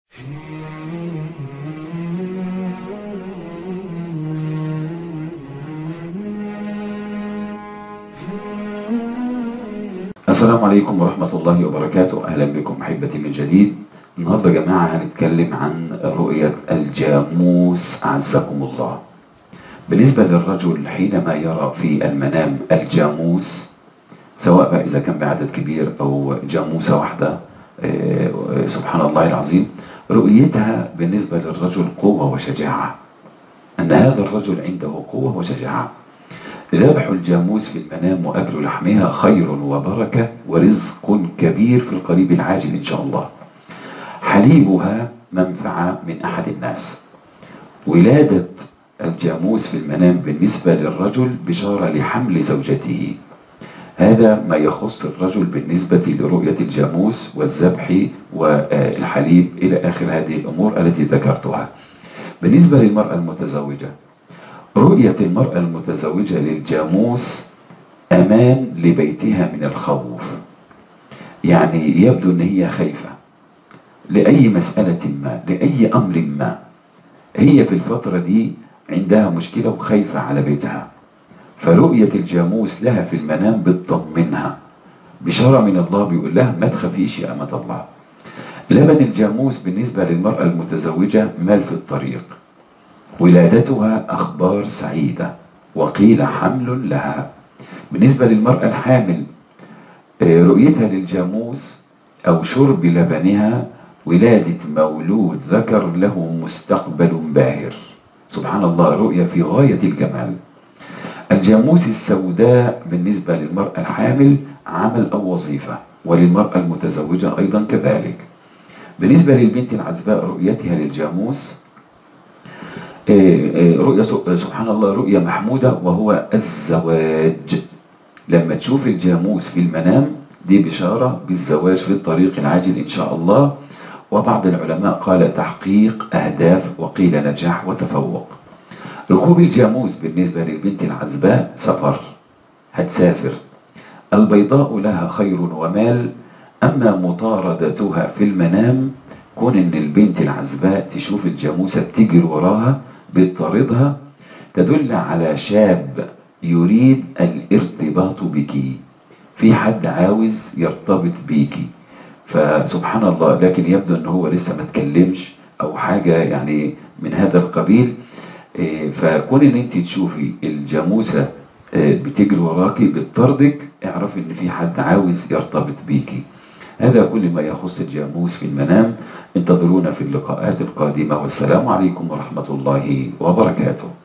السلام عليكم ورحمة الله وبركاته. أهلا بكم أحبتي من جديد. النهاردة يا جماعة هنتكلم عن رؤية الجاموس أعزكم الله. بالنسبة للرجل حينما يرى في المنام الجاموس، سواء بقى إذا كان بعدد كبير أو جاموسة واحدة، سبحان الله العظيم، رؤيتها بالنسبة للرجل قوة وشجاعة، أن هذا الرجل عنده قوة وشجاعة. ذبح الجاموس في المنام وأكل لحمها خير وبركة ورزق كبير في القريب العاجل إن شاء الله. حليبها منفعة من أحد الناس. ولادة الجاموس في المنام بالنسبة للرجل بشارة لحمل زوجته. هذا ما يخص الرجل بالنسبة لرؤية الجاموس والذبح والحليب إلى آخر هذه الأمور التي ذكرتها. بالنسبة للمرأة المتزوجة، رؤية المرأة المتزوجة للجاموس أمان لبيتها من الخوف. يعني يبدو أن هي خايفة لأي مسألة ما، لأي أمر ما. هي في الفترة دي عندها مشكلة وخايفة على بيتها، فرؤية الجاموس لها في المنام بتطمنها، بشارة من الله بيقول لها ما تخافيش يا أمة الله. لبن الجاموس بالنسبة للمرأة المتزوجة مال في الطريق. ولادتها أخبار سعيدة وقيل حمل لها. بالنسبة للمرأة الحامل، رؤيتها للجاموس أو شرب لبنها ولادة مولود ذكر له مستقبل باهر. سبحان الله، رؤية في غاية الجمال. الجاموس السوداء بالنسبة للمرأة الحامل عمل أو وظيفة، وللمرأة المتزوجة أيضا كذلك. بالنسبة للبنت العزباء، رؤيتها للجاموس رؤية سبحان الله رؤية محمودة، وهو الزواج. لما تشوف الجاموس في المنام دي بشارة بالزواج في الطريق العاجل إن شاء الله. وبعض العلماء قال تحقيق أهداف، وقيل نجاح وتفوق. ركوب الجاموس بالنسبة للبنت العزباء سفر، هتسافر. البيضاء لها خير ومال. أما مطاردتها في المنام، كون إن البنت العزباء تشوف الجاموسة بتجري وراها بتطاردها، تدل على شاب يريد الارتباط بك، في حد عاوز يرتبط بيك. فسبحان الله، لكن يبدو ان هو لسه ما تكلمش او حاجة يعني من هذا القبيل. فكون ان انت تشوفي الجاموسة بتجري وراكي بتطاردك، اعرف ان في حد عاوز يرتبط بيكي. هذا كل ما يخص الجاموس في المنام. انتظرونا في اللقاءات القادمة، والسلام عليكم ورحمة الله وبركاته.